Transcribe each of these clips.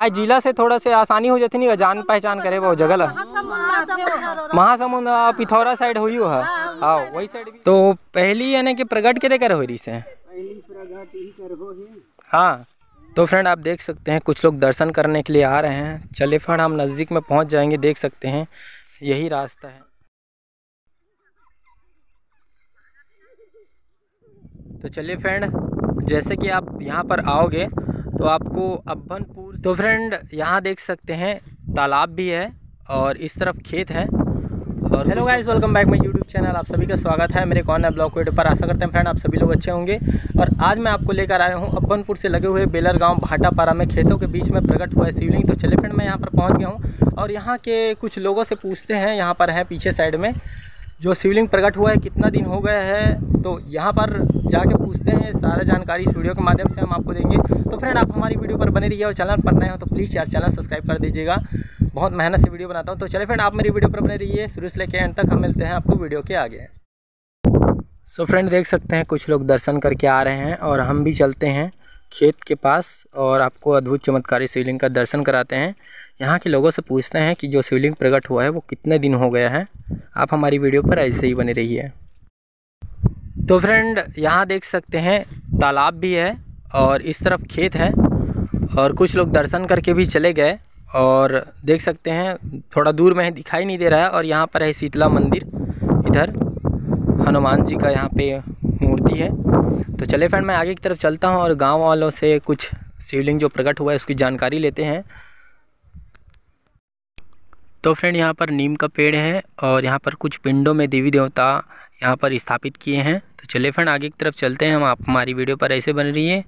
आज जिला से थोड़ा से आसानी हो जाती नहीं, जान पहचान करे वो जगह ला महासमुंद पिथौरा साइड हुई है। हाँ वही साइड। तो पहली यानी कि प्रगट के देकर हो रही से। हाँ तो फ्रेंड आप देख सकते हैं कुछ लोग दर्शन करने के लिए आ रहे हैं। चलिए फ्रेंड हम नज़दीक में पहुंच जाएंगे, देख सकते हैं यही रास्ता है। तो चलिए फ्रेंड जैसे कि आप यहाँ पर आओगे तो आपको अब्बनपुर, तो फ्रेंड यहाँ देख सकते हैं तालाब भी है और इस तरफ खेत है। और hello guys, welcome back my YouTube channel. आप सभी का स्वागत है मेरे कौन है ब्लॉग वीडियो पर। आशा करते हैं फ्रेंड आप सभी लोग अच्छे होंगे। और आज मैं आपको लेकर आया हूँ अब्बनपुर से लगे हुए बेलर गांव भाटापारा में खेतों के बीच में प्रकट हुआ है शिवलिंग। तो चलिए फ्रेंड मैं यहाँ पर पहुँच गया हूँ और यहाँ के कुछ लोगों से पूछते हैं, यहाँ पर है पीछे साइड में जो शिवलिंग प्रकट हुआ है कितना दिन हो गया है, तो यहाँ पर जाके पूछते हैं। सारा जानकारी इस वीडियो के माध्यम से हम आपको देंगे। तो फ्रेंड आप हमारी वीडियो पर बने रहिए और चैनल पर नए हो तो प्लीज़ यार चैनल सब्सक्राइब कर दीजिएगा। बहुत मेहनत से वीडियो बनाता हूँ। तो चलिए फ्रेंड आप मेरी वीडियो पर बने रहिए शुरू से लेकर एंड तक। हम मिलते हैं आपको वीडियो के आगे। सो फ्रेंड देख सकते हैं कुछ लोग दर्शन करके आ रहे हैं और हम भी चलते हैं खेत के पास और आपको अद्भुत चमत्कारी शिवलिंग का दर्शन कराते हैं। यहाँ के लोगों से पूछते हैं कि जो शिवलिंग प्रकट हुआ है वो कितने दिन हो गया है। आप हमारी वीडियो पर ऐसे ही बने रहिए। तो फ्रेंड यहाँ देख सकते हैं तालाब भी है और इस तरफ खेत है और कुछ लोग दर्शन करके भी चले गए। और देख सकते हैं थोड़ा दूर में दिखाई नहीं दे रहा है। और यहाँ पर है शीतला मंदिर, इधर हनुमान जी का यहाँ पे मूर्ति है। तो चले फ्रेंड मैं आगे की तरफ चलता हूँ और गांव वालों से कुछ शिवलिंग जो प्रकट हुआ है उसकी जानकारी लेते हैं। तो फ्रेंड यहाँ पर नीम का पेड़ है और यहाँ पर कुछ पिंडों में देवी देवता यहाँ पर स्थापित किए हैं। तो चलिए फ्रेंड आगे की तरफ चलते हैं हम। आप हमारी वीडियो पर ऐसे बन रही है।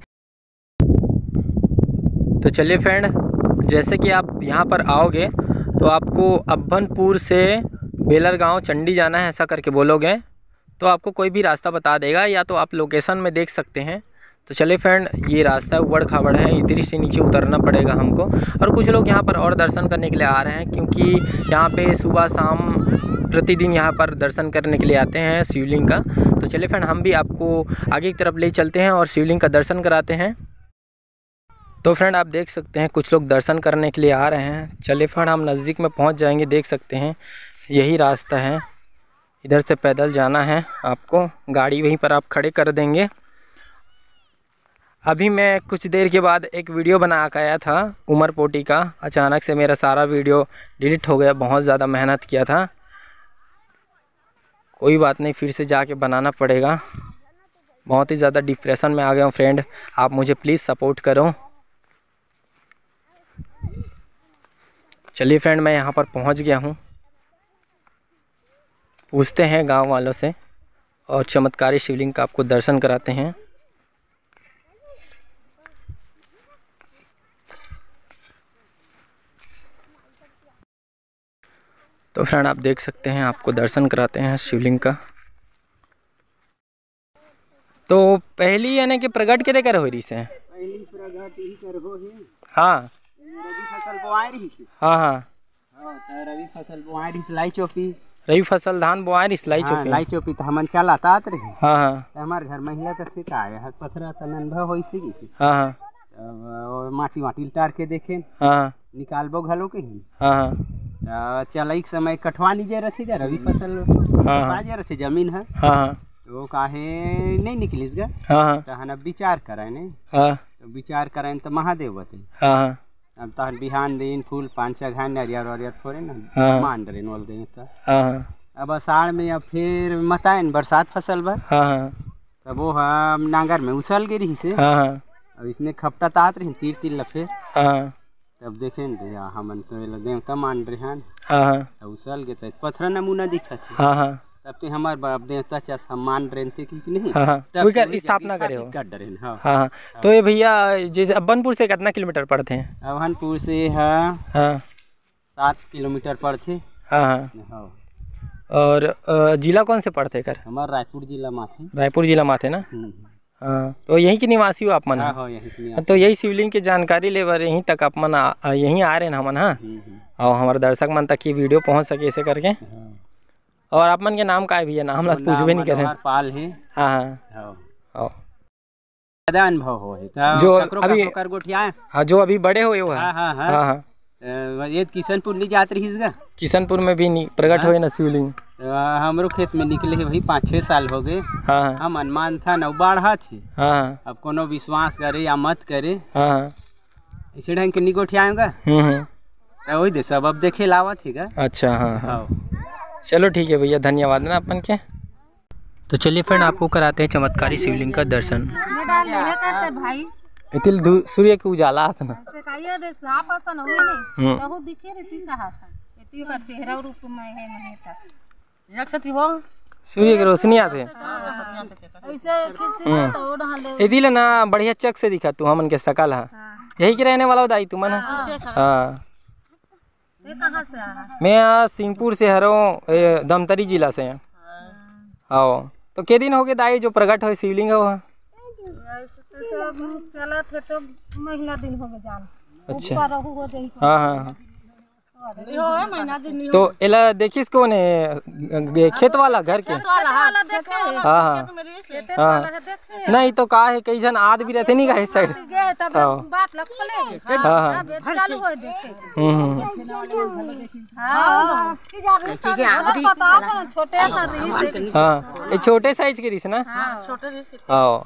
तो चलिए फ्रेंड जैसे कि आप यहाँ पर आओगे तो आपको अब्बनपुर से बेलर गांव चंडी जाना है, ऐसा करके बोलोगे तो आपको कोई भी रास्ता बता देगा, या तो आप लोकेशन में देख सकते हैं। तो चलिए फ्रेंड ये रास्ता उबड़ खाबड़ है, इधर से नीचे उतरना पड़ेगा हमको। और कुछ लोग यहाँ पर और दर्शन करने के लिए आ रहे हैं क्योंकि यहाँ पे सुबह शाम प्रतिदिन यहाँ पर दर्शन करने के लिए आते हैं शिवलिंग का। तो चलिए फ्रेंड हम भी आपको आगे की तरफ ले चलते हैं और शिवलिंग का दर्शन कराते हैं। तो फ्रेंड आप देख सकते हैं कुछ लोग दर्शन करने के लिए आ रहे हैं। चलिए फ्रेंड हम नज़दीक में पहुँच जाएंगे, देख सकते हैं यही रास्ता है। इधर से पैदल जाना है आपको, गाड़ी वहीं पर आप खड़े कर देंगे। अभी मैं कुछ देर के बाद एक वीडियो बना के आया था उमरपोटी का, अचानक से मेरा सारा वीडियो डिलीट हो गया। बहुत ज़्यादा मेहनत किया था, कोई बात नहीं फिर से जाके बनाना पड़ेगा। बहुत ही ज़्यादा डिप्रेशन में आ गया हूँ फ्रेंड, आप मुझे प्लीज़ सपोर्ट करो। चलिए फ्रेंड मैं यहाँ पर पहुँच गया हूँ, पूछते हैं गांव वालों से और चमत्कारी शिवलिंग का आपको दर्शन कराते हैं। तो फ्रेंड आप देख सकते हैं आपको दर्शन कराते हैं शिवलिंग का। तो पहली यानी कि प्रगट के देकर हो रही से। पहली प्रगट ही करबो है। हाँ रवि फसल बोआई रही से। हाँ हाँ तो रवि फसल बोआई रही लाई चोपी, रवि फसल धान बोआई सिलाई चोपी। लाई चोपी तो हमन चलाता रही। हाँ हाँ हमार घर महिला तक से का है पथरा तनन भ होई सी की। हाँ हाँ और माटी माटी उतार के देखे हाँ निकालबो घलो के ही। हाँ चलाई के समय कटवानी जे रथी जा रवि फसल बाजे रथे जमीन है। हाँ हाँ तो काहे नहीं निकलिस गा। हाँ तो हन विचार करे ने। हाँ तो विचार करे तो महादेव बते। हाँ अब तहन बिहान दिन फूल पांच घान नरियर वरियर थोड़े ना हाँ। मान डरे नोल दे तो हाँ अब अषाढ़ में अब फिर मतायन बरसात फसल भर हाँ तब वो हम नांगर में उसल गई रही से। हाँ अब इसने खपटा तात रही तीर तीर लफे। हाँ तब देखे न हमन तो लगे त मान रहे हन। हाँ उसल गए तो पत्थर नमूना दिखा थे। हाँ तब ते हमार बाप देवता चास हम मान रहे थे कि नहीं। हाँ तब कोई स्थापना करे हो। कर डरे हाँ। हाँ तो ये भैया जैसे अब्बनपुर से कितना किलोमीटर पड़ते हैं। अवहनपुर से है हाँ 7 किलोमीटर पड़ते। हाँ हाँ और जिला कौन से पड़ते कर। हमार रायपुर जिला माथे। रायपुर जिला माथे ना। हाँ तो यहीं के निवासी हो आप मन। हाँ यही तो यही शिवलिंग की जानकारी ले बर यहीं तक आप मन यहीं आ रहे हैं हमन। हाँ और हमारे दर्शक मन तक ये वीडियो पहुंच सके ऐसे करके। और आप मन के नाम का है भैया, नाम ला पूछबे नहीं करे। पाल है। हाँ हाँ हाँ। हाँ ज्यादा अनुभव हो जो अभी कर गोठिया। हाँ, जो अभी बड़े हुए हो है। हाँ हाँ हाँ हाँ। ये किशनपुर नहीं जात रही इसका। किशनपुर में भी नहीं प्रकट हुए ना शिवलिंग। हमरो खेत में निकले है भाई 5-6 साल हो गए। हाँ हम अनुमान था नौ बाढ़ा थी। हाँ। अब कोनो विश्वास करे या मत करे। हाँ। इसे ढंग के नहीं गोठियाऊंगा। वही दे सब अब देखे लावा थी का। अच्छा हाँ हाँ। चलो ठीक है भैया, धन्यवाद ना अपन के। तो चलिए फ्रेंड, आपको कराते हैं चमत्कारी शिवलिंग का दर्शन। इतिल सूर्य के उजाला था ना। सूर्य की रोशनी आते इतिल ना बढ़िया चक से दिखा तू हमन के सकल है। यही के रहने वाला दाई तुमन। हाँ मैं सिंहपुर से हरों, दमतरी जिला से। आओ तो के दिन हो गए दाई जो प्रकट हो शिवलिंग हो? चला थे तो महीना दिन हो गए जान। अच्छा हाँ हाँ। तो एला देखिस कौन है? खेत वाला घर के? हाँ हाँ हाँ। नहीं तो का है कई जन आद भी रहते नहीं का इस साइड। हाँ, छोटे साइज के रिस ना। हाँ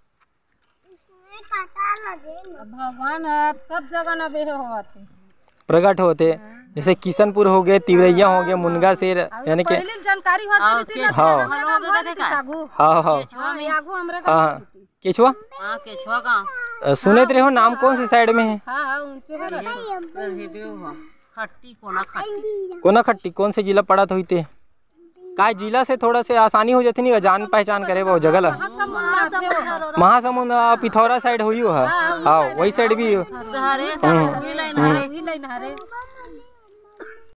भगवान है सब जगह ना बेहे होते प्रकट होते, जैसे किशनपुर हो गए, तिवरैया हो गए, मुनगा शेर, यानी कि जानकारी होती थी। हाँ हाँ हाँ हाँ। केचुआ सुने रहे हो नाम कौन सी साइड में है? कोना खट्टी कौन से जिला पड़ा तो होते का जिला से थोड़ा से आसानी हो जाती नहीं जान पहचान करे वो जगह ला। महासमुंद पिथौरा साइड हुई है। हाँ वही साइड भी।